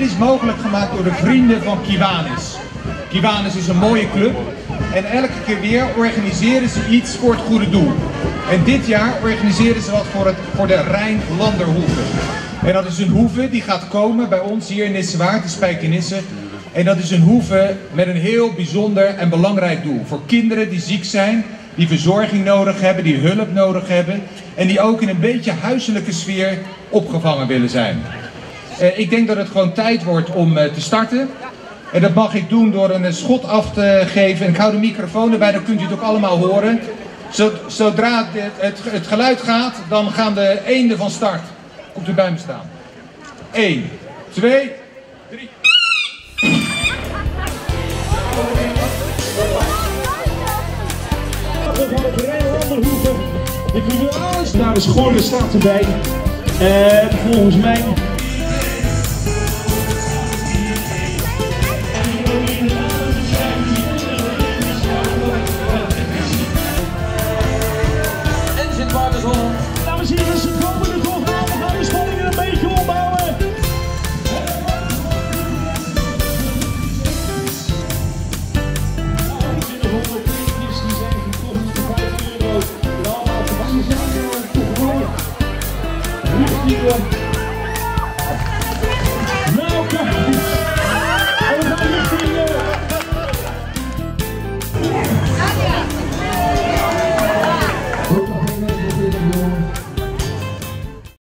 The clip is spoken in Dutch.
is mogelijk gemaakt door de vrienden van Kiwanis. Kiwanis is een mooie club en elke keer weer organiseren ze iets voor het goede doel. En dit jaar organiseren ze wat voor de Rijnlanderhoeve. En dat is een hoeve die gaat komen bij ons hier in Nissewaard, de Spijkenisse. En dat is een hoeve met een heel bijzonder en belangrijk doel. Voor kinderen die ziek zijn, die verzorging nodig hebben, die hulp nodig hebben. En die ook in een beetje huiselijke sfeer opgevangen willen zijn. Ik denk dat het gewoon tijd wordt om te starten. En dat mag ik doen door een schot af te geven. En ik hou de microfoon erbij, dan kunt u het ook allemaal horen. Zodra het geluid gaat, dan gaan de eenden van start. Komt u bij me staan. 1, 2, 3. De Kiwanis, nou de schorde staat erbij. Volgens mij